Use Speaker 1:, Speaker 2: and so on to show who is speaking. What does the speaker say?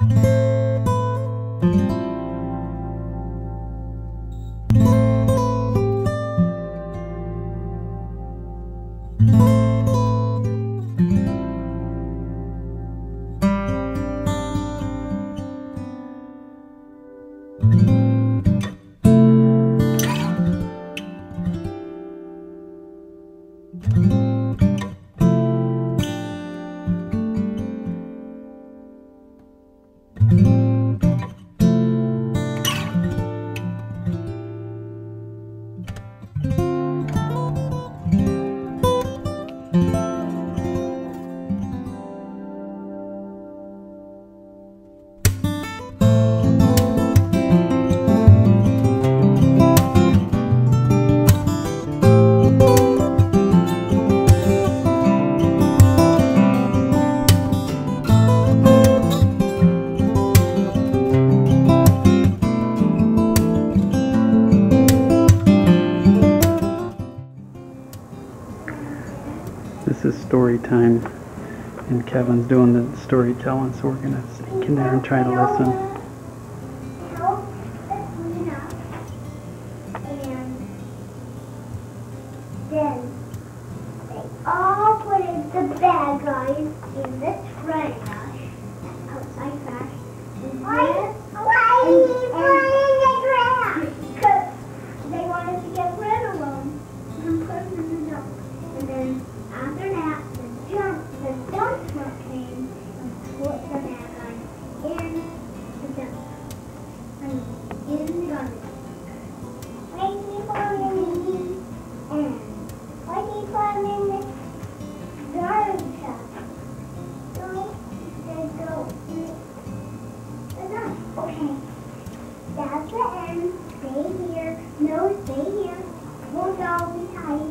Speaker 1: This is story time, and Kevin's doing the storytelling, so we're going to sneak in there and try to listen.
Speaker 2: And then they all put the bad guys in the trash, outside trash. Why are you putting the trash? Because they wanted to get rid of them and put them in the dump. And then after that, the dump truck came and put the bad guys in the dump. In the garbage. Why keep them in the and why keep them in the garbage truck? So they go in the dump. Okay. That's the end. Stay here. No, stay here. We'll all be tight.